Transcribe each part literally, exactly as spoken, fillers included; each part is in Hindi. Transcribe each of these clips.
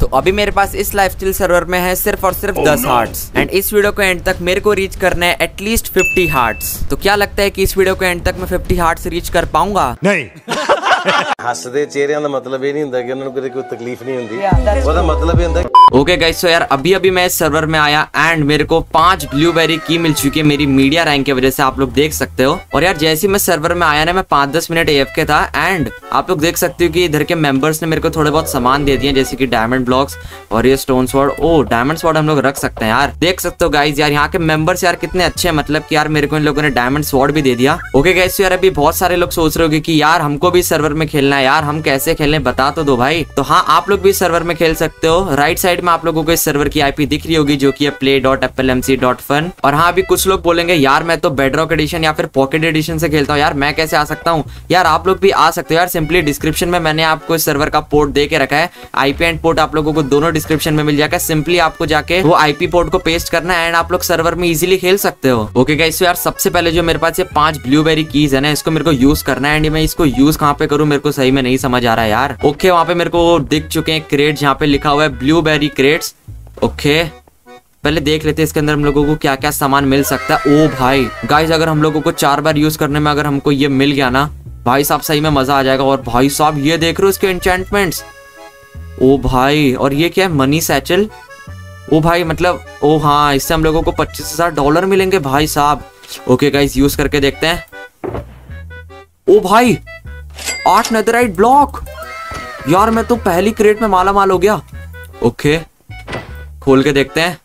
तो अभी मेरे पास इस लाइफस्टाइल सर्वर में है सिर्फ और सिर्फ दस हार्ट्स एंड इस वीडियो को एंड तक मेरे को रीच करना है एटलीस्ट फिफ्टी हार्ट्स। तो क्या लगता है कि इस वीडियो को एंड तक मैं फिफ्टी हार्ट्स रीच कर पाऊंगा? नहीं। हसदे चेहरिਆਂ ਦਾ मतलब ये नहीं ਹੁੰਦਾ कि उन्होंने कोई तकलीफ नहीं होती, ਉਹਦਾ मतलब ये ਹੁੰਦਾ। ओके गाइस, सो यार अभी अभी मैं इस सर्वर में आया एंड मेरे को पांच ब्लूबेरी की मिल चुकी है मेरी मीडिया रैंक की वजह से, आप लोग देख सकते हो। और यार जैसे ही मैं सर्वर में आया ना, मैं पांच दस मिनट एएफके था एंड आप लोग देख सकते हो कि इधर के मेंबर्स ने मेरे को थोड़े बहुत सामान दे दिए, जैसे कि डायमंड ब्लॉक्स और ये स्टोन स्वॉर्ड। ओ डायमंड स्वॉर्ड हम लोग रख सकते हैं यार, देख सकते हो गाइस। यार यहाँ के मेंबर्स यार कितने अच्छे हैं, मतलब कि यार मेरे को इन लोगों ने डायमंड स्वॉर्ड भी दे दिया। ओके गाइस, यार अभी बहुत सारे लोग सोच रहे होंगे कि यार हमको भी सर्वर में खेलना है, यार हम कैसे खेलने बता तो दो भाई। तो हाँ, आप लोग भी सर्वर में खेल सकते हो। राइट साइड में आप लोगों को इस सर्वर की आईपी दिख रही होगी जो कि है play dot apple M C dot fun. और हाँ, अभी कुछ लोग बोलेंगे यार मैं तो बेडरॉक एडिशन या फिर पॉकेट एडिशन से खेलता हूँ, यार मैं कैसे आ सकता हूँ? यार आप लोग भी आ सकते हो यार, सिंपली डिस्क्रिप्शन में मैंने आपको इस सर्वर का पोर्ट दे के रखा है। आईपी एंड पोर्ट आप लोगों को दोनों डिस्क्रिप्शन में मिल जाएगा, सिंपली आपको जाके वो आईपी पोर्ट को पेस्ट करना है एंड आप लोग सर्वर में इजीली खेल सकते हो। ओके गाइस, यार सबसे पहले जो मेरे पास ये पांच ब्लूबेरी कीज है ना, इसको मेरे को यूज करना है एंड मैं इसको यूज कहाँ पे करूँ मेरे को सही में नहीं समझ आ रहा है यार। ओके, वहाँ पे मेरे को दिख चुके हैं क्रेट जहाँ पे लिखा हुआ है ब्लूबेरी क्रेट्स। ओके, पहले देख लेते हैं इसके अंदर हम लोगों को क्या क्या सामान मिल सकता है। ओ भाई गाइस, अगर हम लोगों को चार बार यूज करने में अगर हमको ये मिल गया ना भाई साहब, सही में मजा आ जाएगा। और भाई साहब ये देख रहे हो इसके एन्चेंटमेंट्स, ओ भाई। और ये क्या है? Money satchel. ओ भाई मतलब ओ हाँ, इससे हम लोगों को पच्चीस हजार डॉलर मिलेंगे भाई साहब। ओके गाइस, यूज करके देखते हैं। ओ भाई, आठ नेदराइट ब्लॉक। यार मैं तो पहली क्रेट में माला माल हो गया। ओके, खोल के देखते हैं।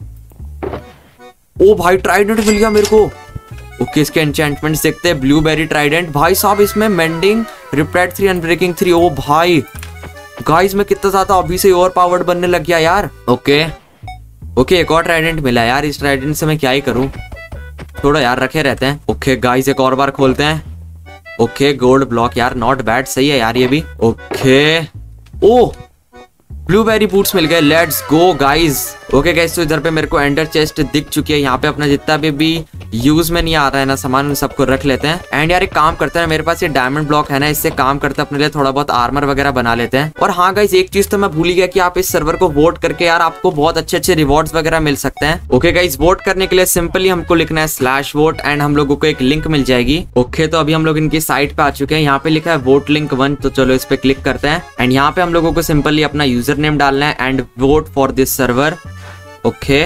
ओ भाई, ट्राइडेंट मिल गया मेरे को। ओके, इसके एन्चेंटमेंट्स देखते हैं। ब्लूबेरी ट्राइडेंट भाई साहब, इसमें mending, riptide three, unbreaking three. ओ भाई गाइस, मैं कितना ज्यादा अभी से ओवर पावर्ड बनने लग गया यार। ओके ओके, एक और ट्राइडेंट मिला यार। इस ट्राइडेंट से मैं क्या ही करूं, थोड़ा यार रखे रहते हैं। ओके गाइस, एक और बार खोलते हैं। ओके, गोल्ड ब्लॉक यार, नॉट बैड, सही है यार ये भी। ओके, ओ ब्लूबेरी बूट्स मिल गए, let's go guys. Okay guys, तो इधर पे मेरे को एंडर चेस्ट दिख चुकी है। यहाँ पे अपना जितना भी भी यूज में नहीं आ रहा है ना सामान, उन सबको रख लेते हैं। एंड यार एक काम करते हैं, मेरे पास ये डायमंड ब्लॉक है ना, इससे काम करते हैं अपने लिए थोड़ा बहुत आर्मर वगैरह बना लेते हैं। और हाँ गाइस, एक चीज तो मैं भूल ही गया कि आप इस सर्वर को वोट करके यार आपको बहुत अच्छे अच्छे रिवॉर्ड्स वगैरह मिल सकते हैं। ओके गाइस, वोट करने के लिए सिंपली हमको लिखना है स्लैश वोट एंड हम लोगों को एक लिंक मिल जाएगी। ओके, तो अभी हम लोग इनकी साइट पे आ चुके हैं। यहाँ पे लिखा है वोट लिंक वन, तो चलो इस पे क्लिक करते हैं एंड यहाँ पे हम लोगों को सिंपली अपना यूजर नेम डालना है and vote for this server. Okay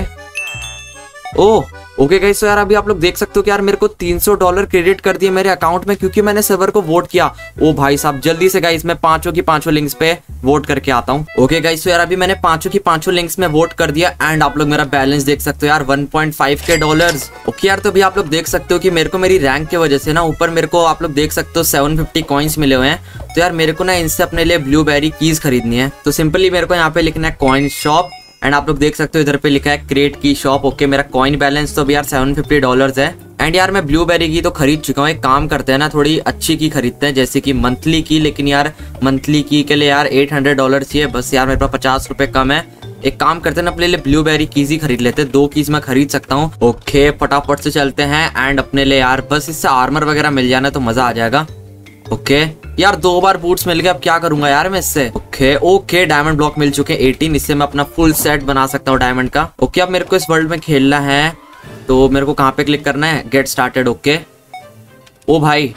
ओ ओके गाइस, तो यार अभी आप लोग देख सकते हो कि यार मेरे को तीन सौ डॉलर क्रेडिट कर दिए मेरे अकाउंट में, क्योंकि मैंने सर्वर को वोट किया। ओ भाई साहब, जल्दी से गाइस मैं पांचों की पांचों लिंक्स पे वोट करके आता हूँ। ओके गाइस, तो यार अभी मैंने पांचों की पांचों लिंक्स में वोट कर दिया एंड आप लोग मेरा बैलेंस देख सकते हो यार, one point five K dollars. Okay यार, तो अभी आप लोग देख सकते हो कि मेरे को मेरी रैंक की वजह से ना ऊपर मेरे को आप लोग देख सकते हो सेवन फिफ्टी कॉइन्स मिले हुए हैं। तो यार मेरे को ना इनसे अपने लिए ब्लूबेरी कीज खरीदनी है। तो सिंपली मेरे को यहाँ पे लिखना है कॉइन शॉप एंड आप लोग देख सकते हो इधर पे लिखा है क्रेट की शॉप। ओके, मेरा कॉइन बैलेंस तो अभी यार सेवन फिफ्टी डॉलर्स है एंड यार मैं ब्लूबेरी की तो खरीद चुका हूँ। एक काम करते हैं ना, थोड़ी अच्छी की खरीदते हैं, जैसे कि मंथली की। लेकिन यार मंथली की के लिए यार एट हंड्रेड डॉलर चाहिए बस यार, मेरे पास पचास रुपए कम है। एक काम करते हैं ना, अपने लिए ब्लूबेरी कीज ही खरीद लेते हैं, दो कीज मैं खरीद सकता हूँ। ओके, फटाफट से चलते हैं एंड अपने लिए यार बस इससे आर्मर वगैरह मिल जाना तो मजा आ जाएगा। ओके यार, दो बार बूट्स मिल गए, अब क्या करूंगा यार मैं इससे। ओके ओके, डायमंड ब्लॉक मिल चुके हैं अठारह, इससे मैं अपना फुल सेट बना सकता हूँ डायमंड का। ओके, अब मेरे को इस वर्ल्ड में खेलना है तो मेरे को कहाँ पे क्लिक करना है? Get started. ओके ओ भाई,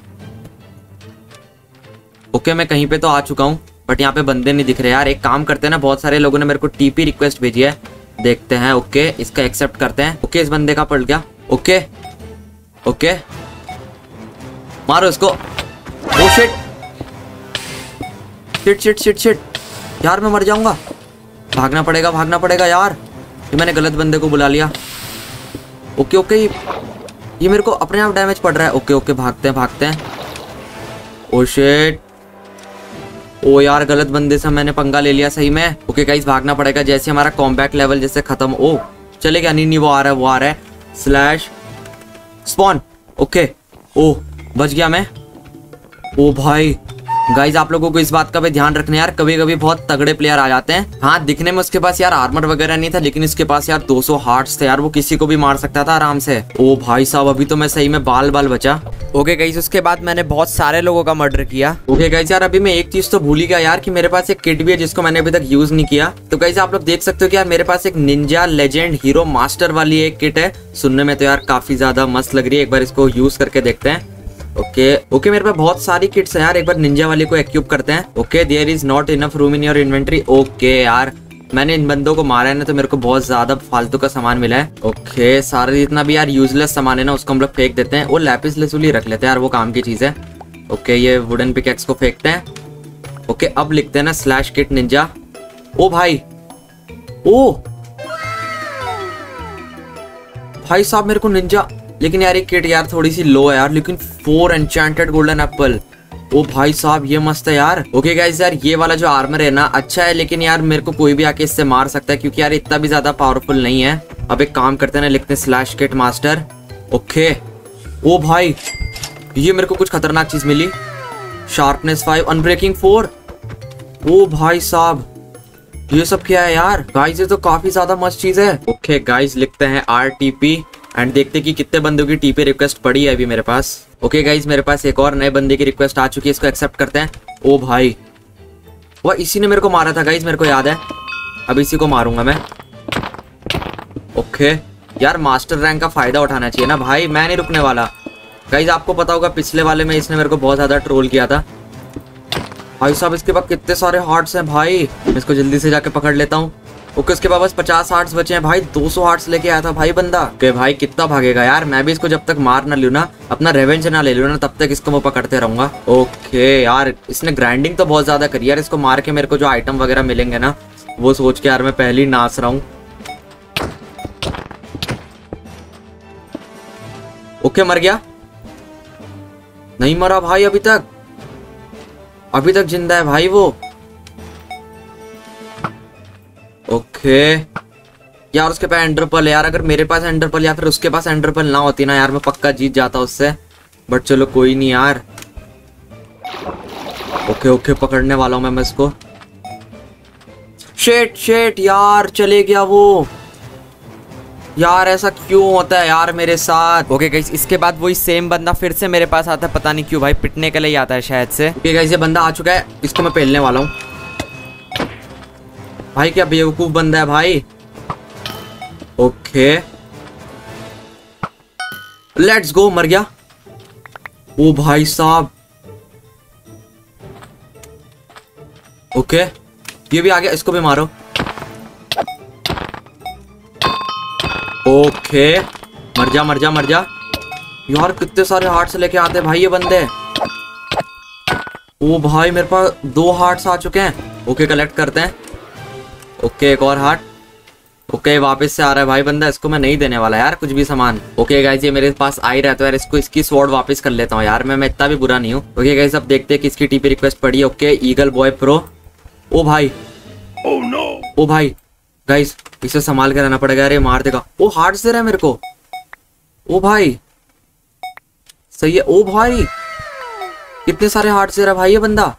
ओके मैं कहीं पे तो आ चुका हूँ बट यहाँ पे बंदे नहीं दिख रहे यार। एक काम करते हैं ना, बहुत सारे लोगों ने मेरे को टीपी रिक्वेस्ट भेजी है, देखते हैं। ओके, इसका एक्सेप्ट करते हैं। ओके, इस बंदे का पड़ गया। ओके ओके, मारो इसको। ओ shit shit shit shit shit, यार मैं मर जाऊंगा। भागना पड़ेगा भागना पड़ेगा यार, ये मैंने गलत बंदे को बुला लिया। ओके ओके, ये मेरे को अपने आप डैमेज पड़ रहा है। ओके ओके, भागते हैं भागते हैं। ओ शिट, ओ यार गलत बंदे से मैंने पंगा ले लिया सही में। ओके गाइस, भागना पड़ेगा जैसे हमारा कॉम्बैट लेवल जैसे खत्म। ओ चलेगा नहीं नहीं, वो आ रहा है वो आ रहा है। Slash spawn. ओके, ओ बच गया मैं। ओ भाई गाइज आप लोगों को इस बात का भी ध्यान रखना यार, कभी कभी बहुत तगड़े प्लेयर आ जाते हैं। हाँ दिखने में उसके पास यार आर्मर वगैरह नहीं था, लेकिन इसके पास यार दो सौ हार्ट्स थे यार, वो किसी को भी मार सकता था आराम से। ओ भाई साहब अभी तो मैं सही में बाल बाल बचा। ओके गाइज उसके बाद मैंने बहुत सारे लोगों का मर्डर किया। ओके गाइज यार अभी मैं एक चीज तो भूल ही गया यार कि मेरे पास एक किट भी है जिसको मैंने अभी तक यूज नहीं किया। तो गाइज आप लोग देख सकते हो कि यार मेरे पास एक निंजा लेजेंड हीरो मास्टर वाली एक किट है। सुनने में तो यार काफी ज्यादा मस्त लग रही है, एक बार इसको यूज करके देखते हैं। ओके ओके मेरे पास बहुत सारी किट्स हैं यार, एक बार निंजा वाली को एक्यूप करते हैं। Okay there is not enough room in your inventory. Okay यार मैंने इन बंदों को मारा है ना, तो मेरे को बहुत ज्यादा फालतू का सामान मिला है। ओके सारा जितना भी यार यूजलेस सामान है ना उसको हम लोग फेंक देते हैं। वो लैपिस लैजुली रख लेते हैं यार, वो काम की चीज है। ओके ये वुडन पिकेक्स को फेंकते हैं। ओके अब लिखते हैं ना स्लैश किट निंजा। ओ भाई ओ भाई साहब मेरे को निंजा, लेकिन यार एक किट यार थोड़ी सी लो है यार, लेकिन फोर एन्चेंटेड गोल्डन एप्पल। ओ भाई साहब ये मस्त है यार। ओके गाइस यार ये वाला जो आर्मर है ना अच्छा है, लेकिन यार मेरे को कोई भी आके इससे मार सकता है क्योंकि यार इतना भी ज्यादा पावरफुल नहीं है। अब एक काम करते हैं ना, लिखते हैं स्लैश किट मास्टर। ओके ओ भाई ये मेरे को कुछ खतरनाक चीज मिली, शार्पनेस फाइव, अनब्रेकिंग फोर। ओ भाई साहब ये सब क्या है यार। गाइस ये तो काफी ज्यादा मस्त चीज है। ओके गाइस लिखते हैं आर टी पी एंड देखते कि कितने बंदों की टीपी रिक्वेस्ट पड़ी है अभी मेरे पास। ओके गाइज मेरे पास एक और नए बंदे की रिक्वेस्ट आ चुकी है, इसको एक्सेप्ट करते हैं। ओ भाई वह इसी ने मेरे को मारा था गाइज, मेरे को याद है। अब इसी को मारूंगा मैं। ओके यार मास्टर रैंक का फायदा उठाना चाहिए ना भाई, मैं नहीं रुकने वाला। गाइज आपको पता होगा पिछले वाले में इसने मेरे को बहुत ज्यादा ट्रोल किया था। भाई साहब इसके पास कितने सारे हार्ट्स हैं भाई, मैं इसको जल्दी से जाके पकड़ लेता हूँ। ओके उसके बाद बस पचास हार्ट्स बचे हैं भाई, दो सौ हार्ट्स लेके आया था भाई बंदा। ओके भाई कितना भागेगा यार, मैं भी इसको जब तक मार ना लूँ ना, अपना रेवेंज ना ले लूँ ना, तब तक इसको मैं पकड़ते रहूंगा। ओके यार इसने ग्राइंडिंग तो बहुत ज्यादा करी यार, इसको मार के मेरे को जो आइटम वगैरह मिलेंगे ना वो सोच के यार मैं पहले ही नाच रहा हूँ। ओके मर गया, नहीं मरा भाई अभी तक, अभी तक जिंदा है भाई वो। ओके यार उसके पास एंडरपल है यार, अगर मेरे पास एंडरपल या फिर उसके पास एंडरपल ना होती ना यार मैं पक्का जीत जाता उससे, बट चलो कोई नहीं यार। ओके ओके पकड़ने वाला हूं मैं इसको। शेट शेट यार चले गया वो यार, ऐसा क्यों होता है यार मेरे साथ। ओके गाइस इसके बाद वही सेम बंदा फिर से मेरे पास आता है, पता नहीं क्यों भाई, पिटने के लिए आता है शायद से। ओके गाइस ये बंदा आ चुका है, इसको मैं पेलने वाला हूँ। भाई क्या बेवकूफ बंदा है भाई। ओके लेट्स गो, मर गया। ओ भाई साहब ओके ये भी आ गया, इसको भी मारो। ओके मर जा मर जा मर जा यार, कितने सारे हार्ट्स लेके आते हैं भाई ये बंदे। ओ भाई मेरे पास दो हार्ट्स आ चुके हैं। ओके कलेक्ट करते हैं। ओके एक और हार्ट। ओके वापस से आ रहा है भाई बंदा, इसको मैं नहीं देने वाला यार कुछ भी सामान। ओके गाइस ये मेरे पास आ ही रहता है यार, इसको इसकी स्वॉर्ड वापस कर लेता हूँ यार, मैं मैं इतना भी बुरा नहीं हूँ। ओके गाइस अब देखते हैं किसकी टीपी रिक्वेस्ट पड़ी है। Okay eagle boy pro. ओ भाई Oh no! ओ भाई गाइस इसे संभाल के रहना पड़ेगा, अरे मार देगा। ओ हार्ट्स दे रहा है मेरे को। ओ भाई सही है। ओ भाई कितने सारे हार्ट्स दे रहा है भाई ये बंदा।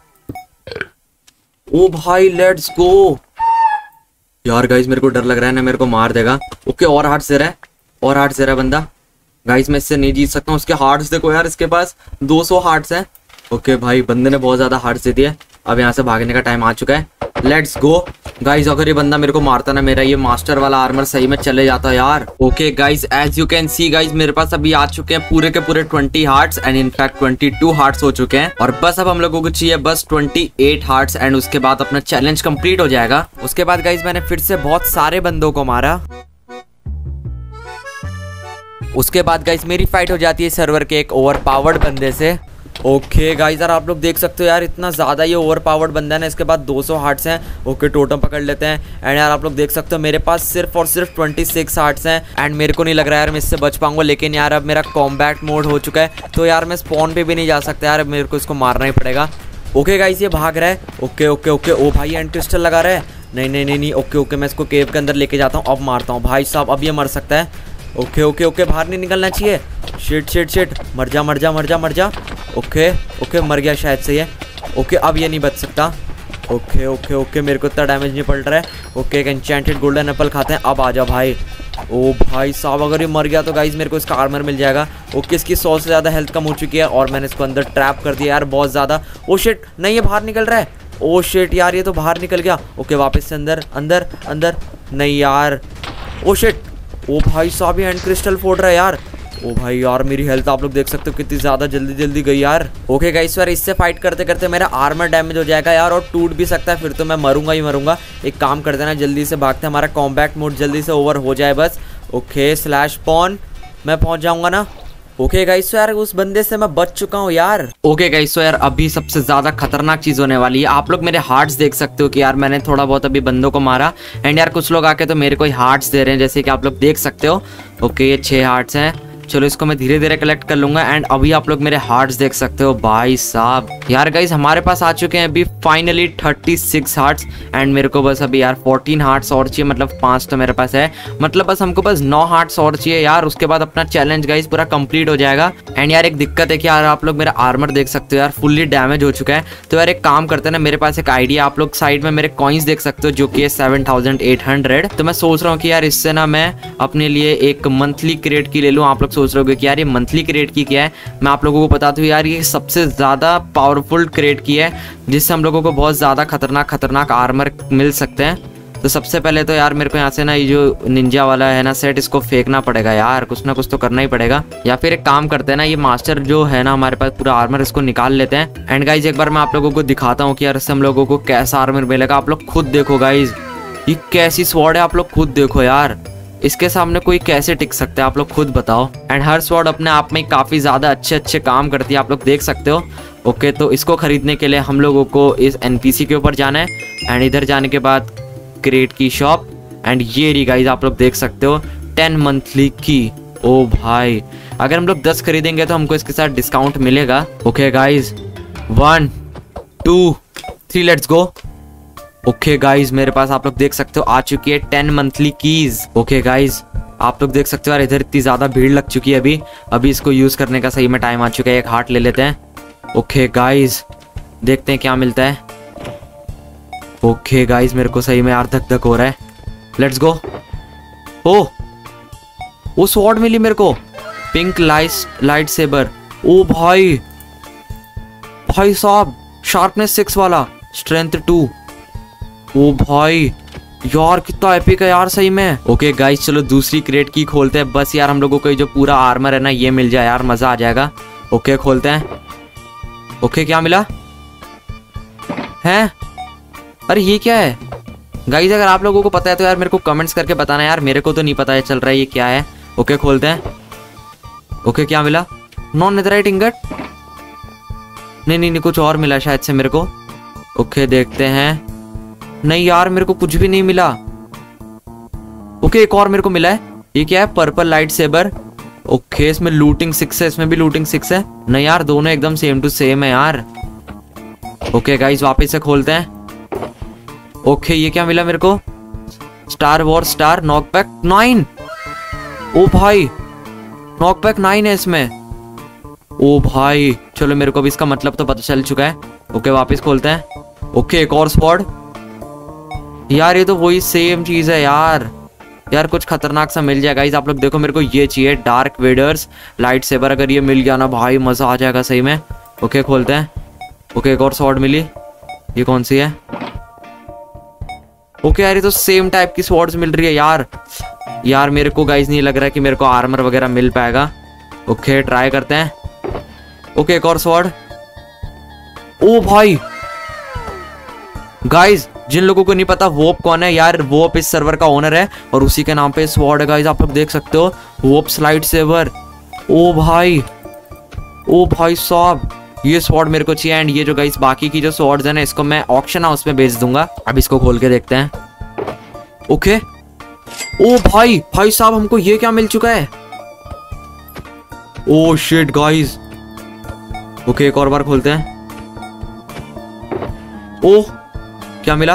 ओ भाई लेट्स गो यार। गाइस मेरे को डर लग रहा है ना मेरे को मार देगा। ओके और हार्ट्स दे रहा है, और हार्ट्स दे रहा है बंदा। गाइस मैं इससे नहीं जीत सकता हूँ, उसके हार्ट्स देखो यार, इसके पास दो सौ हार्ट्स हैं। ओके भाई बंदे ने बहुत ज्यादा हार्ट्स दे दिए, अब यहाँ से भागने का टाइम आ चुका है। लेट्स गो गाइस, अगर ये बंदा मेरे को मारता ना, मेरा ये मास्टर वाला आर्मर सही में चले जाता यार। Okay guys as you can see guys मेरे पास अभी आ चुके हैं पूरे के पूरे twenty hearts and in fact twenty two hearts हो चुके हैं, और बस अब हम लोगों को चाहिए बस ट्वेंटी एट हार्ट्स एंड उसके बाद अपना चैलेंज कंप्लीट हो जाएगा। उसके बाद गाइस मैंने फिर से बहुत सारे बंदों को मारा। उसके बाद गाइस मेरी फाइट हो जाती है सर्वर के एक ओवर पावर्ड बंदे से। ओके गाइस यार आप लोग देख सकते हो यार इतना ज़्यादा ये ओवर पावर्ड बंदा है ना, इसके बाद दो सौ हार्ट्स हैं। ओके टोटम पकड़ लेते हैं एंड यार आप लोग देख सकते हो मेरे पास सिर्फ और सिर्फ छब्बीस हार्ट्स हैं एंड मेरे को नहीं लग रहा है यार मैं इससे बच पाऊंगा, लेकिन यार अब मेरा कॉम्बैट मोड हो चुका है तो यार मैं स्पॉन पे भी नहीं जा सकता यार, मेरे को इसको मारना ही पड़ेगा। ओके गाइस ये भाग रहा है। ओके ओके ओके ओ भाई एंड क्रिस्टल लगा रहा है, नहीं नहीं नहीं नहीं। ओके ओके मैं इसको केव के अंदर लेके जाता हूँ, अब मारता हूँ भाई साहब, अब ये मर सकता है। ओके ओके ओके बाहर नहीं निकलना चाहिए। शिट शिट शिट मर जा मर जा मर जा मर जा। ओके ओके मर गया शायद से ये। ओके अब ये नहीं बच सकता। ओके ओके ओके मेरे को इतना डैमेज नहीं पड़ रहा है। ओके एक एन्चेंटेड गोल्डन एप्पल खाते हैं। अब आ जा भाई। ओ भाई साहब अगर ये मर गया तो गाइज मेरे को इसका आर्मर मिल जाएगा। ओके इसकी सौ से ज़्यादा हेल्थ कम हो चुकी है और मैंने इसको अंदर ट्रैप कर दिया यार बहुत ज़्यादा। ओ शिट नहीं ये बाहर निकल रहा है। ओ शिट यार ये तो बाहर निकल गया। ओके वापस से अंदर अंदर अंदर नहीं यार। ओ शिट ओ भाई साहब ये एंड क्रिस्टल फोड़ रहा है यार। ओ भाई यार मेरी हेल्थ आप लोग देख सकते हो कितनी ज़्यादा जल्दी जल्दी गई यार। ओके गाइस यार इससे फाइट करते करते मेरा आर्मर डैमेज हो जाएगा यार और टूट भी सकता है फिर तो मैं मरूंगा ही मरूंगा। एक काम कर देना जल्दी से भागते हैं हमारा कॉम्बैट मोड जल्दी से ओवर हो जाए बस। ओके स्लैश पॉन मैं पहुंच जाऊंगा ना। ओके गाइस यार उस बंदे से मैं बच चुका हूँ यार। ओके गाइस यार अभी सबसे ज्यादा खतरनाक चीज होने वाली है। आप लोग मेरे हार्ट्स देख सकते हो कि यार मैंने थोड़ा बहुत अभी बंदों को मारा एंड यार कुछ लोग आके तो मेरे को हार्ट्स दे रहे हैं जैसे कि आप लोग देख सकते हो। ओके ये छह हार्ट्स हैं। चलो इसको मैं धीरे धीरे कलेक्ट कर लूंगा एंड अभी आप लोग मेरे हार्ट्स देख सकते हो भाई साहब। यार गाइस हमारे पास आ चुके हैं अभी finally thirty six hearts and मेरे को बस अभी यार फोर्टीन हार्ट्स और चाहिए मतलब पांच तो मेरे पास है मतलब बस हमको बस नौ हार्ट्स और चाहिए यार उसके बाद अपना चैलेंज गाइस पूरा कंप्लीट हो जाएगा। एंड यार एक दिक्कत है कि यार आप लोग मेरा आर्मर देख सकते हो यार फुल्ली डैमेज हो चुका है। तो यार एक काम करते हैं ना मेरे पास एक आइडिया आप लोग साइड में मेरे कॉइन्स देख सकते हो जो कि है सेवन थाउजेंड एट हंड्रेड। तो मैं सोच रहा हूँ कि यार इससे ना मैं अपने लिए एक मंथली क्रेट की ले लूँ। आप लोग सोच रहे हो कि यार ये मंथली क्रेट की क्या है मैं आप लोगों को बता दूं यार ये सबसे ज़्यादा पावरफुल क्रेट की है जिससे हम लोगों को बहुत ज़्यादा खतरनाक खतरनाक आर्मर मिल सकते हैं। तो सबसे पहले तो यार मेरे को यहाँ से ना ये जो निंजा वाला है ना सेट इसको फेंकना पड़ेगा यार कुछ ना कुछ तो करना ही पड़ेगा। या फिर एक काम करते हैं ना ये मास्टर जो है ना हमारे पास पूरा आर्मर इसको निकाल लेते हैं। एंड गाइज एक बार मैं आप लोगों को दिखाता हूँ कि यार इससे हम लोगों को कैसा आर्मर मिलेगा। आप लोग खुद देखो गाइज ये कैसी स्वॉर्ड है आप लोग खुद देखो यार इसके सामने कोई कैसे टिक सकता है आप लोग खुद बताओ। एंड हर स्वॉर्ड अपने आप में काफ़ी ज़्यादा अच्छे अच्छे काम करती है आप लोग देख सकते हो। ओके तो इसको खरीदने के लिए हम लोगों को इस एनपीसी के ऊपर जाना है एंड इधर जाने के बाद क्रेट की शॉप एंड ये रही गाइज आप लोग देख सकते हो टेन मंथली की। ओ भाई अगर हम लोग दस खरीदेंगे तो हमको इसके साथ डिस्काउंट मिलेगा। Okay guys one two three let's go. Okay guys मेरे पास आप लोग देख सकते हो आ चुकी है ten monthly keys. Okay guys आप लोग देख सकते हो यार इधर इतनी ज्यादा भीड़ लग चुकी है अभी अभी इसको यूज करने का सही में टाइम आ चुका है। एक हार्ट ले लेते हैं। ओके गाइज देखते हैं क्या मिलता है। ओके गाइज मेरे को सही में यार धक धक हो रहा है। Let's go. ओ वो स्वॉर्ड मिली मेरे को पिंक लाइट लाइट सेबर। ओ भाई भाई साहब शार्पनेस सिक्स वाला स्ट्रेंथ टू। ओ भाई यार कितना एपिक है यार सही में। ओके गाइस चलो दूसरी क्रेट की खोलते हैं बस यार हम लोगों को जो पूरा आर्मर है ना ये मिल जाए यार मजा आ जाएगा। ओके खोलते हैं। ओके क्या मिला है अरे ये क्या है गाइस अगर आप लोगों को पता है तो यार मेरे को कमेंट्स करके बताना यार मेरे को तो नहीं पता है चल रहा है ये क्या है। ओके खोलते हैं। ओके क्या मिला नॉन नेथराइट इंगट नहीं नहीं नहीं कुछ और मिला शायद से मेरे को। ओके देखते हैं नहीं यार मेरे को कुछ भी नहीं मिला। ओके एक और मेरे को मिला है ये क्या है पर्पल लाइट सेबर। ओके इसमें लूटिंग सिक्स है इसमें भी लूटिंग सिक्स है। नहीं यार दोनों एकदम सेम टू सेम है यार। ओके गाइस वापस से खोलते हैं। ओके ये क्या मिला मेरे को star war star knockback nine. ओ भाई नॉकबैक नाइन है इसमें। ओ भाई चलो मेरे को भी इसका मतलब तो पता चल चुका है। ओके वापस खोलते हैं। ओके एक और स्वॉर्ड यार ये तो वही सेम चीज है यार यार कुछ खतरनाक सा मिल जाएगा गाइस। आप लोग देखो मेरे को ये चाहिए डार्क वेडर्स लाइट सेबर अगर ये मिल गया ना भाई मजा आ जाएगा सही में। ओके खोलते हैं। ओके एक और स्वॉर्ड मिली ये कौन सी है। ओके यार ये तो सेम टाइप की स्वॉर्ड्स मिल रही है यार यार मेरे को गाइस नहीं लग रहा है कि मेरे को आर्मर वगैरह मिल पाएगा। ओके ट्राई करते हैं। ओके एक और स्वॉर्ड। ओ भाई गाइस जिन लोगों को नहीं पता वोप कौन है यार वोप इस सर्वर का ओनर है और उसी के नाम पे स्वॉर्ड है गाइस आप लोग देख सकते हो वोप स्लाइड सेवर। ओ भाई ओ भाई साहब ये स्वॉर्ड मेरे को चाहिए एंड ये जो गाइस बाकी की जो स्वॉर्ड्स है ना इसको मैं ऑक्शन हाउस में बेच दूंगा। अब इसको खोल के देखते हैं। ओके ओ भाई भाई साहब हमको ये क्या मिल चुका है। Oh shit guys. ओके एक और बार खोलते हैं। ओ क्या मिला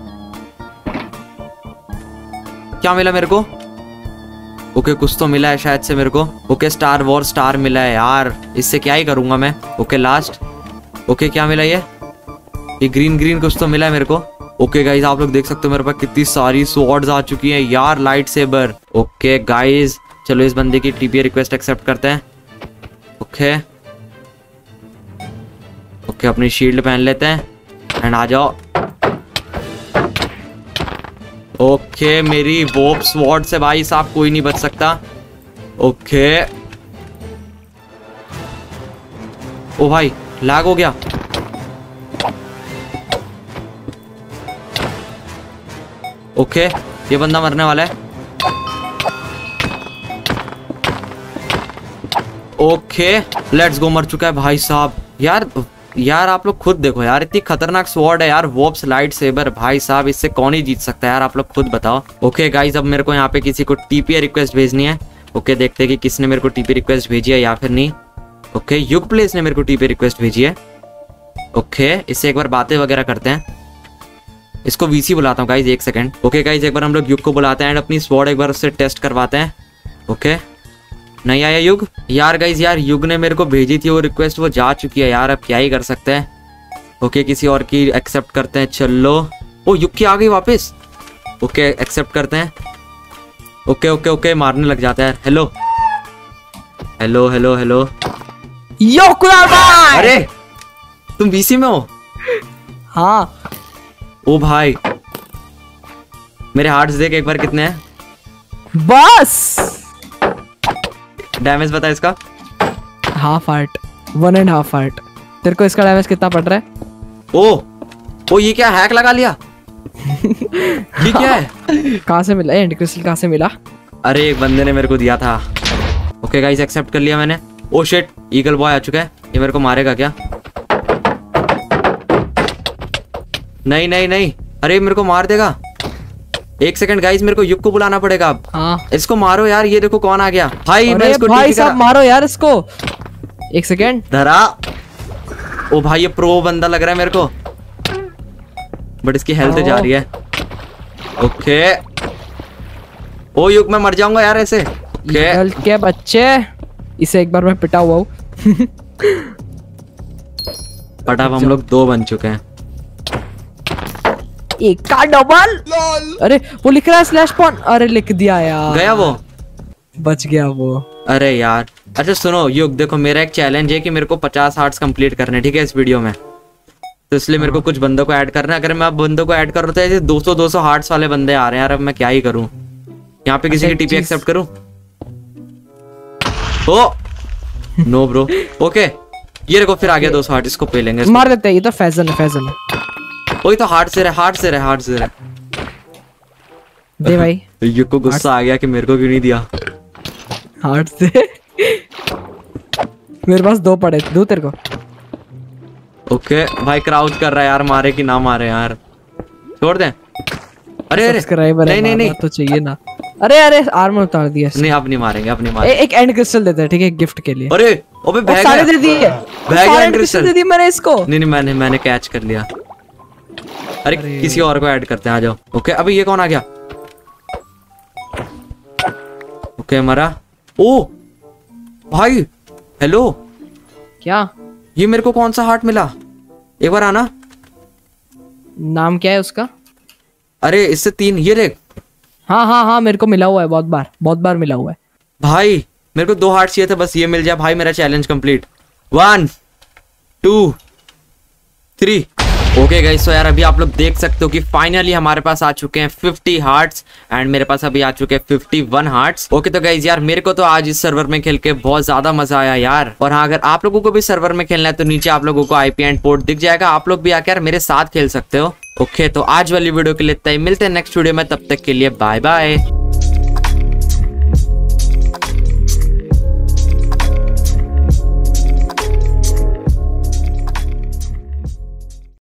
क्या मिला मेरे को। ओके कुछ तो मिला है शायद से मेरे को। ओके स्टार वॉर स्टार मिला है यार इससे क्या ही करूंगा मैं। Okay last. ओके क्या मिला ये ये ग्रीन ग्रीन कुछ तो मिला है मेरे को। ओके गाइज आप लोग देख सकते हो मेरे पास कितनी सारी स्वॉर्ड्स आ चुकी हैं यार, लाइट सेबर। ओके गाइज चलो इस बंदे की टीपीए रिक्वेस्ट एक्सेप्ट करते हैं। ओके ओके अपनी शील्ड पहन लेते हैं एंड आ जाओ। ओके मेरी वोप स्वॉर्ड से भाई साहब कोई नहीं बच सकता। ओके ओ भाई लैग हो गया। ओके ये बंदा मरने वाला है। ओके लेट्स गो, मर चुका है भाई साहब। यार यार आप लोग खुद देखो यार, इतनी खतरनाक स्वॉर्ड है यार, वॉप्स लाइट सेबर भाई साहब, इससे कौन ही जीत सकता है यार, आप लोग खुद बताओ। ओके गाइज अब मेरे को यहाँ पे किसी को टीपीए रिक्वेस्ट भेजनी है। ओके देखते हैं कि किसने मेरे को टीपी रिक्वेस्ट भेजी है या फिर नहीं। ओके युग प्लेस ने मेरे को टीपी रिक्वेस्ट भेजी है। ओके इससे एक बार बातें वगैरह करते हैं। इसको वीसी बुलाता हूँ गाइज, एक सेकंड। ओके गाइज एक बार हम लोग युग को बुलाते हैं एंड अपनी स्वॉर्ड एक बार उससे टेस्ट करवाते हैं। ओके नहीं आया युग। यार गाइज यार युग ने मेरे को भेजी थी वो रिक्वेस्ट, वो जा चुकी है यार, अब क्या ही कर सकते हैं। ओके किसी और की एक्सेप्ट करते हैं। चलो ओ युग की आ गई वापस। ओके एक्सेप्ट करते हैं। ओके ओके ओके मारने लग जाता है। Hello hello hello hello yo Kunal भाई। अरे तुम बीसी में हो? हाँ ओ भाई मेरे हार्ट्स देख एक बार कितने हैं। बस डैमेज बता इसका। Half heart, one and half heart. तेरे को इसका डैमेज कितना पड़ रहा है? ओ ओ ये क्या हैक लगा लिया? ये क्या है? कहाँ से मिला एंड क्रिस्टल? कहाँ से मिला? अरे एक बंदे ने मेरे को दिया था। ओके गाइस एक्सेप्ट कर लिया मैंने। ओ शिट ईगल बॉय आ चुका है, ये मेरे को मारेगा क्या? नहीं नहीं नहीं, अरे मेरे को मार देगा। एक सेकंड गाइस मेरे को युग को बुलाना पड़ेगा अब। हाँ इसको मारो यार, ये देखो कौन आ गया भाई। मैं अरे इसको भाई टीपी साहब करा- मारो यार इसको। एक सेकंड धरा। ओ भाई ये प्रो बंदा लग रहा है मेरे को, बट इसकी हेल्थ जा रही है। ओके ओ युग मैं मर जाऊंगा यार ऐसे। ओके ईगल के बच्चे, इसे एक बार मैं पिटा हुआ हूँ। बट अब हम लोग दो बन चुके हैं। एक का डबल। अरे वो लिख रहा है स्लैश पॉन। अरे लिख दिया यार, गया वो, बच गया वो। अरे यार। अच्छा सुनो युग, देखो मेरा एक चैलेंज है कि मेरे को पचास हार्ट्स कंप्लीट करने, ठीक है इस वीडियो में, तो इसलिए मेरे को कुछ बंदों को ऐड करना है। अगर मैं अब बंदों को ऐड करूँ तो ऐसे दो सौ दो सौ हार्ट्स वाले बंदे आ रहे हैं यार, अब मैं क्या ही करूँ। यहाँ पे किसी की टीपी एक्सेप्ट करूँ? Oh no bro. ओके ये देखो फिर आ गया दो सौ हार्ट, इसको पे लेंगे। मार देते हैं, ये तो फैजल है, फैजल है। वही तो हार्ट से रहे, हार्ट से रहे, हार्ट से रहे। दे भाई। युग को गुस्सा आ गया कि मेरे को क्यों नहीं दिया। हार्ट से मेरे पास दो पड़े, दो तेरे को। ओके भाई क्राउच कर रहा है यार, मारे कि ना मारे यार, छोड़ दे। अरे अरे सब्सक्राइबर नहीं नहीं नहीं तो चाहिए ना। अरे अरे आर्मर उतार दिया इसने। नहीं अब नहीं मारेंगे, अब नहीं ए, मारेंगे। एक एंड क्रिस्टल देते हैं ठीक है गिफ्ट के लिए। अरे अबे और बैग सारे है। दे दिए, बैग सारे एंड एंड क्रिस्टल क्रिस्टल दे दिए मैंने इसको। नहीं नहीं मैंने मैंने कैच कर लिया। अरे, अरे किसी और को ऐड करते हैं, आ जाओ। ओके अभी ये कौन आ गया? ओके मरा। ओ भाई हेलो, क्या ये मेरे को कौन सा हार्ट मिला? एक बार आना। नाम क्या है उसका? अरे इससे तीन, ये देख। हाँ हाँ हाँ मेरे को मिला हुआ है, बहुत बार बहुत बार मिला हुआ है भाई। मेरे को दो हार्ट चाहिए थे, बस ये मिल जाए भाई मेरा challenge complete. One two three. Okay guys so यार अभी आप लोग देख सकते हो कि फाइनली हमारे पास आ चुके हैं पचास हार्ट्स एंड मेरे पास अभी आ चुके हैं इक्यावन हार्ट्स। ओके तो गाइस यार मेरे को तो आज इस सर्वर में खेल के बहुत ज्यादा मजा आया यार। और हाँ अगर आप लोगों को भी सर्वर में खेलना है तो नीचे आप लोगों को आईपी एंड पोर्ट दिख जाएगा, आप लोग भी आकर मेरे साथ खेल सकते हो। ओके तो आज वाली वीडियो के लिए इतना ही, मिलते हैं नेक्स्ट वीडियो में, तब तक के लिए बाय बाय।